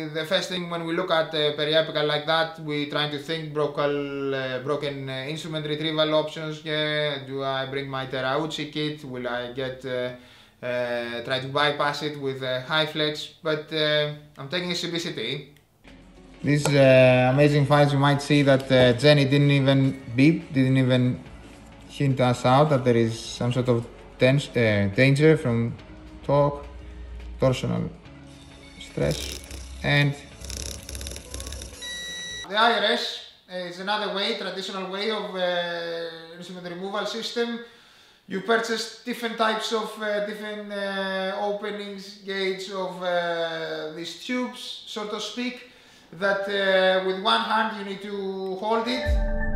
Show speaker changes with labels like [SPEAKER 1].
[SPEAKER 1] the first thing when we look at periapical like that, we try to think broken instrument retrieval options. Yeah, do I bring my Terauchi kit? Will I get try to bypass it with high flex? But I'm taking a CBCT. These amazing files, you might see that Jenny didn't even beep, didn't even hint us out that there is some sort of danger from torsional stress. And the IRS is another way, traditional way of instrument removal system. You purchase different types of different openings, gates of these tubes, so to speak, that with one hand you need to hold it.